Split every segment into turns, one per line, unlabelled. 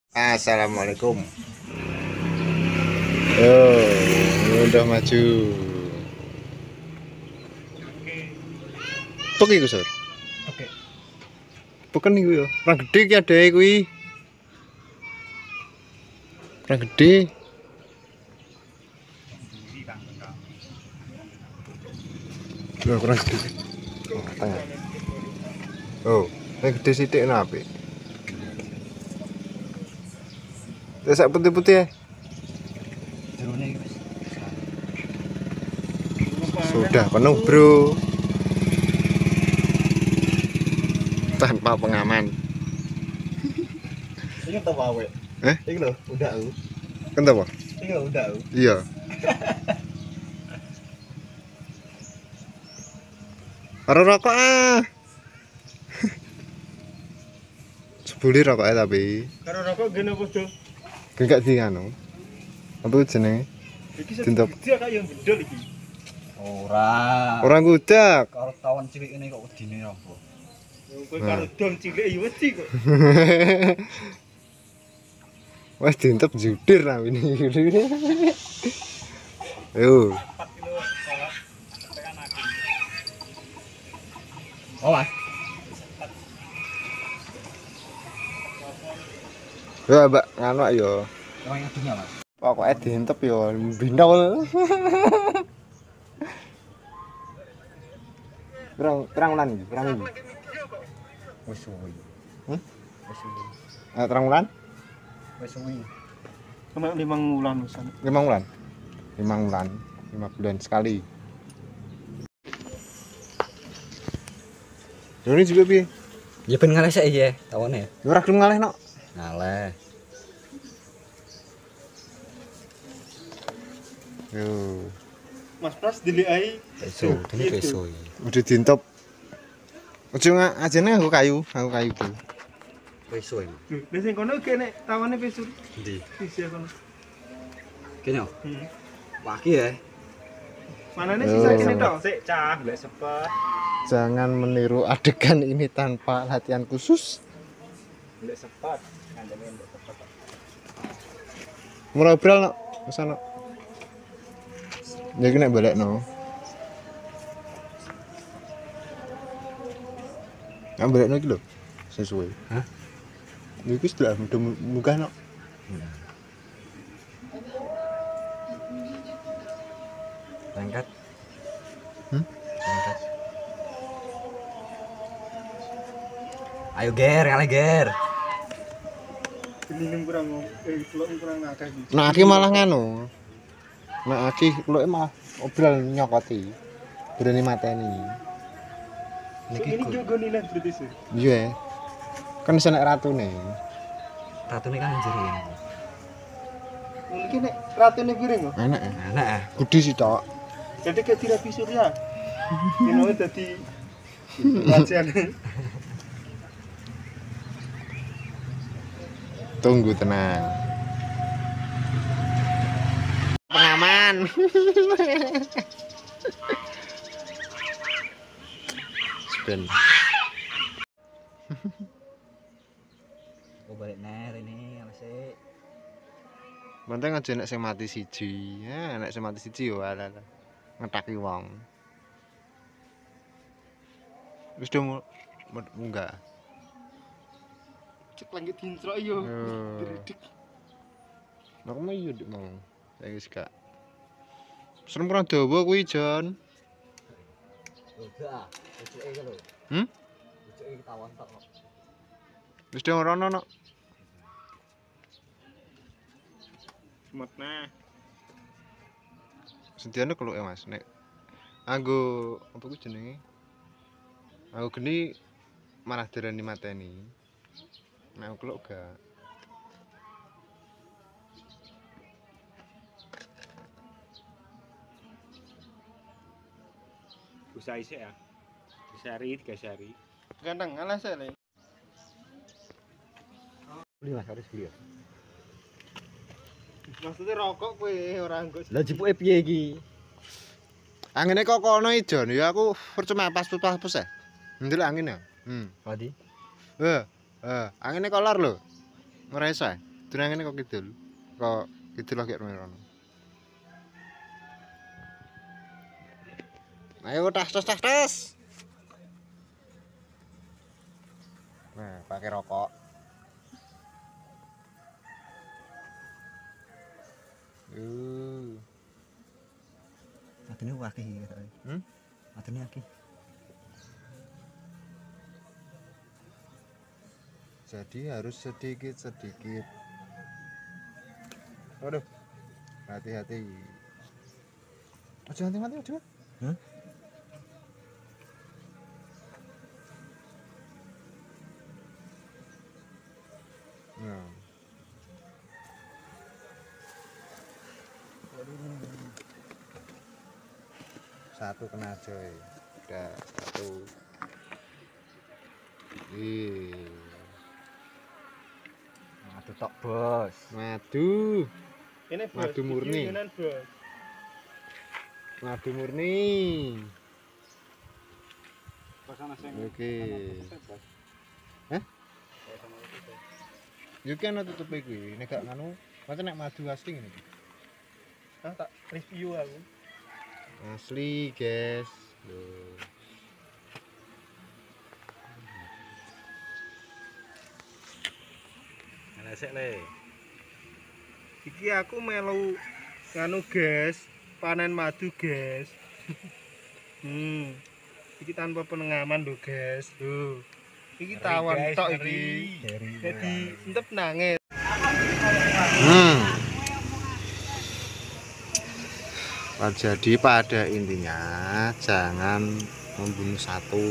Assalamualaikum. Oh, udah maju. Oke, Gus.
Oke.
Bukan iku ya. Orang gede ki adae kuwi. Orang gede. Loh, kurang gede. Oh, tengah. Oh, yang gede sithik no apik. Terus putih-putih ya.
Jerone iki wis.
Sudah penuh, Bro. Tanpa pengaman.
Iki to wae. Iki lho, udah aku.
Kenapa?
Iki lho, udah aku.
Iya. Karo rokok ah. Sebuli rokoknya tapi.
Karo rokok gene apa, Do?
Gak di anu. Apa jenenge?
Iki
Dintop.
gede kaya yang gendol iki. Ora.
Orang gudak.
Karo tawon cilik ngene kok wedine apa? Kowe karo dom cilik ya wedi kok.
Wes dintep judir namine. Yo.
4 kilo tekan aku. Oh, Mas.
Ya, Mbak, nganu yo.
Oh, yang dunya, Mas.
Pokoke dintep yo bindol. Pirang wulan iki? Pirang minggu?
Wis suwi. Wis suwi.
Terang wulan?
Wis suwi. Cuma 5 wulan wisan.
5 wulan. 5 wulan, 5 bulan sekali. Ini juga piye?
Ya ben ngalih sik ya, tawane.
Ya ora gelem ngalih nok.
Ngalih.
Yo,
Mas Pras diliai
Peso, dene peso iki.
udah dintep. Ojo ajene aku kayu ku.
Peso iki.
lho sing kono kene tawane pesur
Endi?
sisi kono.
Kene yo.
Hmm.
Wah iki ya.
Manane
Yo.
sisa kene tok sik cah golek sepet.
Jangan meniru adegan ini tanpa latihan khusus.
Golek sepet. Kandene golek sepet.
Murah obral nok, kesana. Ya kena balik no. Balik no iki lho. Sesuai.
Hah?
Iki sudah munggah nok.
Lengket.
Hmm?
Lengket. Ayo ger, kali ger.
Gening kurang telok kurang akeh iki.
Nah, aki malah nganu. Nah, aki luwih malah obral nyokoti. Berani mateni.
Ini juga nilai berarti sih.
Iya. Kan iso nek ratune.
Ratune kan njeri.
Mungkin nek ratune piring kok.
Enak ya.
Enak ah.
Gede sih tok.
Jadi kayak tirapi surya. Ini dadi latihan.
Tunggu tenang. Pengaman. Spin.
Aku balik ner ini masih.
Penting aja nek sing mati siji. Ya, nek sing mati siji yo ala. Ngetaki wong. Wis do munggah.
Cek langit dincrok yo.
Oh.
Dredeg.
Nek mau yo dik mau. Saya wis gak. Serem kurang dawa kuwi, Jon.
Udah, ucuk iki lho.
Hmm?
Ucuk iki tawon tok kok.
Wis do rono nok.
Semutna.
Sediane keluk ya, Mas. Nek anggo apa ku jenenge? Aku geni malah darani mateni. Nek aku keluk gak.
Usah isik ya. Sehari 3 hari. Ganteng alah sik le.
Beli Mas, harus beli ya.
Maksudnya rokok kowe ora nggo.
Lah jipuke piye iki?
Angine kok kono Jon, ya aku percuma pas-pas ya. Ndelok angin ya.
Wadi.
Angine kolor lho. Ora iso. Tunangane kok kidul. Kok kidul lagi merono. Ayo tas. Nah, pakai rokok.
Adine akeh iki. Adine akeh.
Jadi harus sedikit. Waduh. Hati-hati. Aja mati aja.
Hah?
Nah. Satu kena coy. Udah satu.
Madu tok, Bos.
Madu.
Ini
Madu murni. Madu murni. Oke. Hah? Yo ki ana tutupe kuwi. Nek gak ngono, macam nek madu asli ngene iki.
Ah, tak review aku.
Asli, guys. Loh.
Ana sik le. Iki aku melu nganu, guys. Panen madu, guys. Iki tanpa penengaman lho, guys. Lho. Iki tawon tok iki. Jadi entep nangis.
Jadi pada intinya jangan membunuh satu.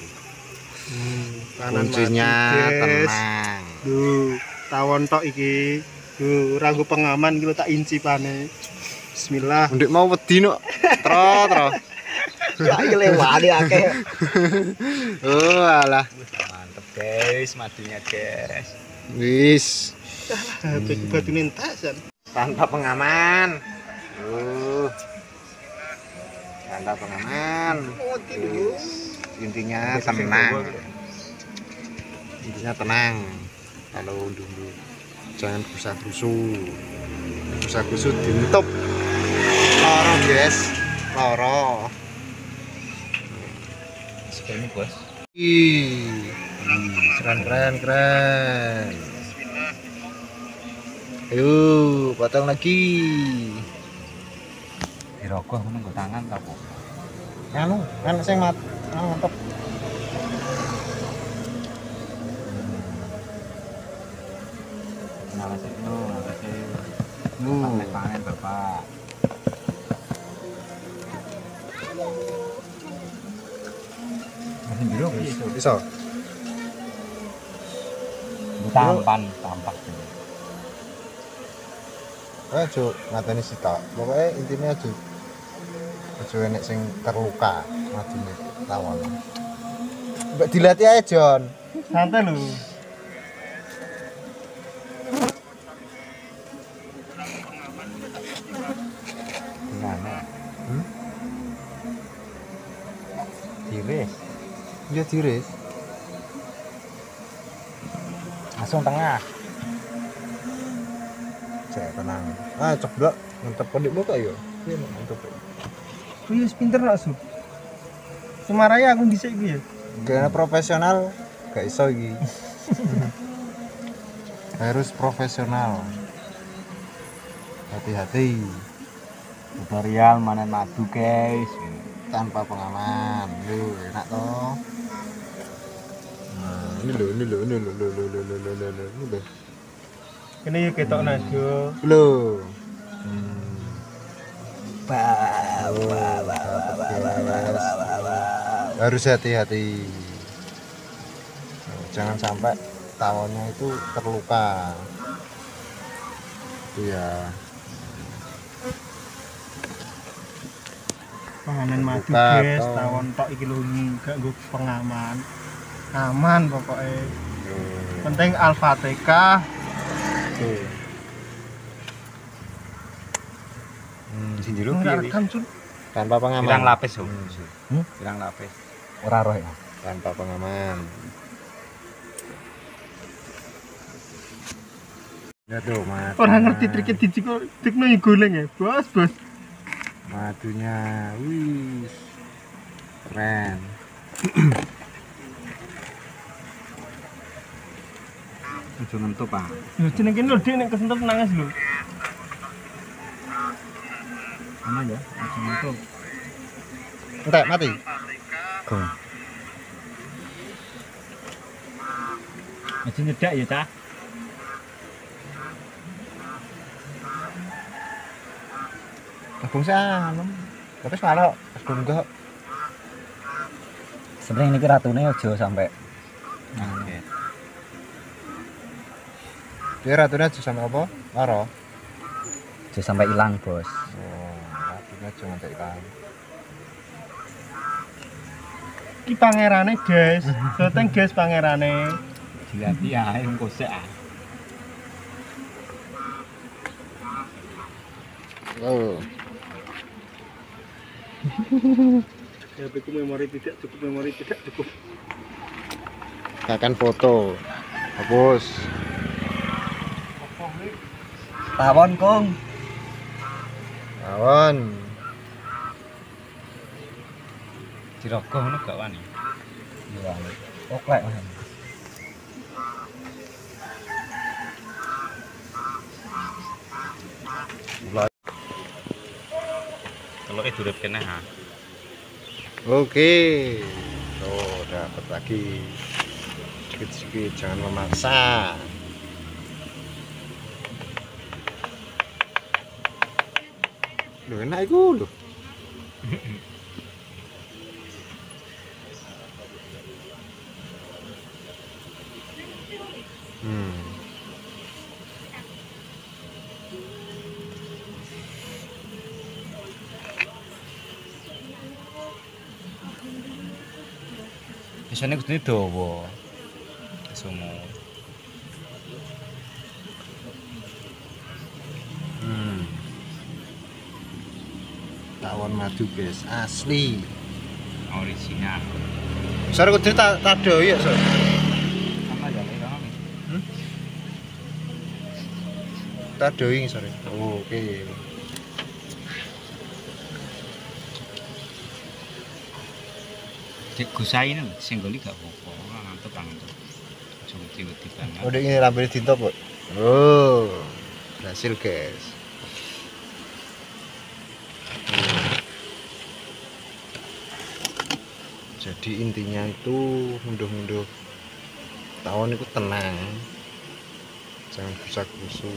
Kuncinya tenang.
Duh, tawon tok iki. Duh, ora nggo pengaman iki lho tak incipane. Bismillah.
Ndek mau wedi no. Tro.
Ya lewati akeh.
Oh, alah.
Mantep, guys, madunya, guys.
Wis.
Batune entasan.
Tanpa pengaman. Tanpa pengaman. Intinya tenang. Kalau dulu jangan gusah-gusut ditutup. Loro, guys. Loro.
Segini, Bos.
Keren. Ayo, potong lagi.
Dirogoh ngono nggo tangan ta, Po?
Anu, sing mantep.
Panen, Bapak. Masih biru
Bisa.
Tampak.
Ayo, ngateni sitok. Pokoknya intinya aja enek sing terluka madine tawon. Mbak dilatih aja, Jon.
Santai lho.
Gimana? Tiris.
Iya diris.
Langsung tengah.
Cek tenang. Ceblok ngentep kondik muka yo. Iya mantep.
Kuwi wis pinter nak, Su. Semaraya aku dhisik iki ya.
Gak profesional, gak iso iki. Harus profesional. Hati-hati.
Tutorial manen madu, guys.
Tanpa pengaman. Loh, enak toh. Nah, ini loh.
Kene yo ketok nado.
Loh. Harus hati-hati. Jangan sampai tawonnya itu terluka. Itu ya.
Panen madu,
Buka,
guys.
toh.
Tawon tok iki lho gak nggo pengaman. Aman pokoknya. Penting Al-Fatihah.
Tuh.
Sing jero
Enggak
piye?
rekam, Sun.
Tanpa pengaman.
Pirang lapis, Om. Pirang lapis. Ora roh ya.
Tanpa pengaman. Ya tuh, madu.
Orang ngerti triknya dicikno ya goleng ya, bos.
Madunya, wih, keren.
Ojo ngentup, Pak.
Lho jeneng kene lho Dik nek kesentup nangis lho.
Aman ya, ojo ngentup.
Entek mati.
Gong. Aja nyedak ya, Cah.
Abang salam. Tapi malah abang enggak.
Sebenarnya ini ratune aja sampai
Oke.
Dia ratunya aja sama apa? Laro.
aja sampai hilang, Bos.
Oh, ratunya aja ngantek ilang.
Ki pangerane, guys. Soteng guys pangerane.
Dilati ae engko sik ah.
Oh.
HP ku memori tidak cukup.
Akan foto. Hapus.
Tawon, Kong.
Awan.
Dirogoh ngono gak wani.
Iya. Oklek, Mas.
Kalau itu urip kene ha.
Oke. Tuh, dapat lagi. Sedikit-sedikit, jangan memaksa. Loh, enak itu loh.
Biasane kudune dawa. Semua.
Tawon madu guys, asli.
Original.
Sore kudu tak doi ya, Sor.
Sama ya lek ngono.
Tak doi sore. Oh, oke.
Cek gusain lho, singgoli gak apa-apa. Ngantuk ngantuk. Cuma wedi banget.
Udah ini rambutnya dintop, Bu. Oh. Berhasil, guys. Jadi intinya itu munduh-munduh tawon itu tenang, jangan gusak-gusu.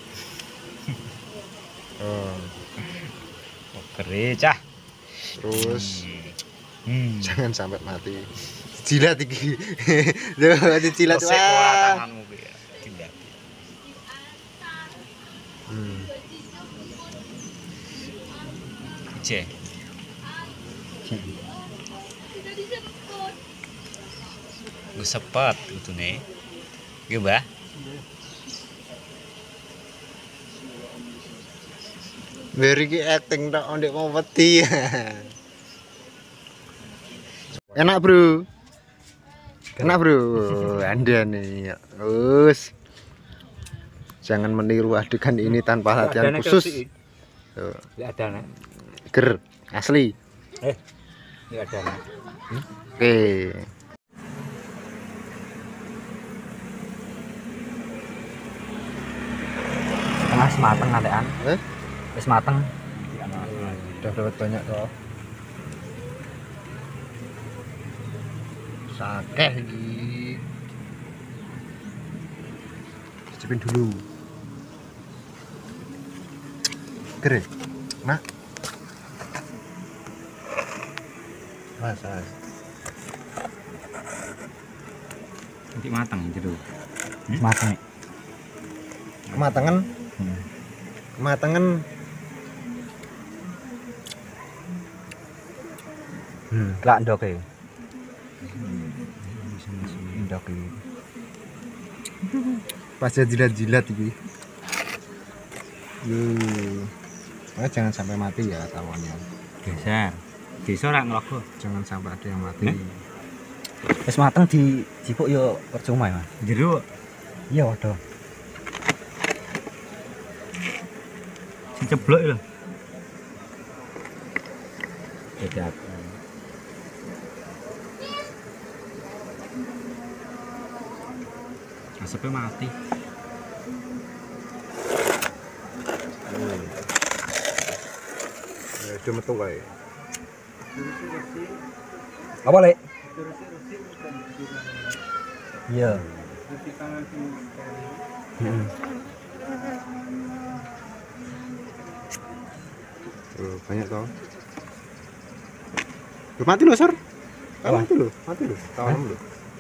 Kerja.
Terus jangan sampai mati. Jilat iki. Loh, jilat
Kosek ora
wah.
tanganmu kuwi ya. Jilat. Cek. Gue sepet utune. Nggih, Mbah.
Beri ki acting tok ndek mau wedi. Enak, Bro. Enak, Bro. Anda nih. Us. Jangan meniru adegan ini tanpa latihan khusus. Tuh.
Ya ada nek.
Ger, asli.
Ya ada nek.
Oke.
Tengah semateng nantean. Wis mateng.
Udah dapat banyak toh. Sakeh iki. Cicipin dulu. Ger. Mak. Mas.
Nanti matang jero.
Mateng.
Kematangan. Kematangan.
Lak ndok e. Ndok e.
Pas jilat-jilat iki. Jangan sampai mati ya tawonnya.
Geser. Desa ora ngelogo.
Jangan sampai ada yang mati.
Wis mateng di jipuk yo percuma ya, Mas.
Jero
Iya, waduh.
Diceblok lho. Jadi aku. Asapnya mati.
Ya udah metu kae.
Apa lek? Iya.
Banyak toh. Loh, mati loh, Sor.
Apa?
Mati loh. Tahan loh.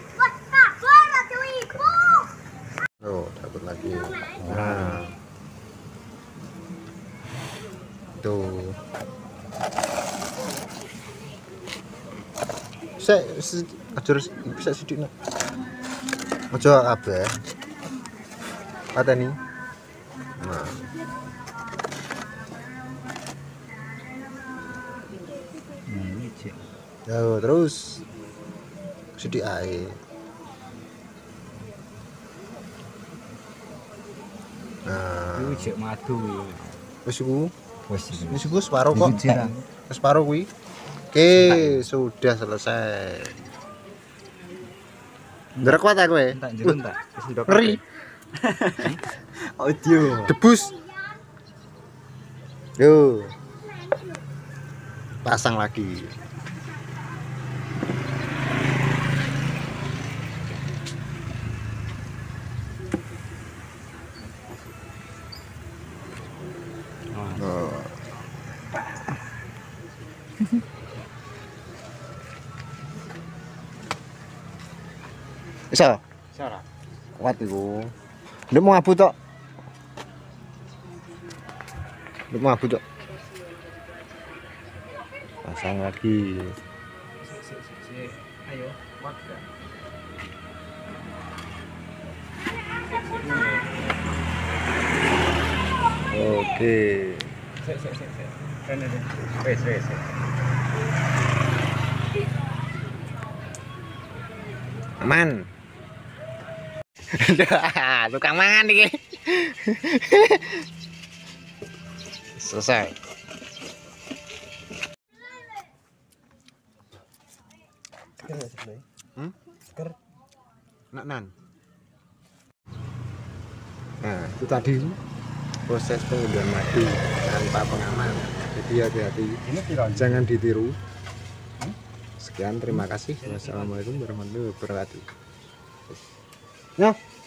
Oh, dapat lagi. Nah. Tuh. Ajar bisa sidik nak. Ojo kabeh. Pateni. Nah.
Ini cek.
Yo, terus sidik ae. Nah,
Ini cek madu.
wis iku.
Wis
Iku separo kok.
Jirang.
Separo kuwi. Oke, sudah selesai. Ndrek kuat aku ya.
Entak jero entak. Wis ndok.
Ngeri.
Audio.
Debus. Yo. Pasang lagi. Oh. Bisa?
Sara.
Kuat iku. Ndek mau abu tok. Ndek mau abu tok. Pasang lagi.
Ayo, kuat gak?
Oke.
Sik. Rene. Wes.
Aman. Tukang mangan iki. Selesai.
Seger.
Nan. Nah, itu tadi proses pengundian madu tanpa pengaman. Jadi hati-hati,
Ini piro?
jangan ditiru. Sekian, terima kasih. Wassalamualaikum warahmatullahi wabarakatuh. Ya.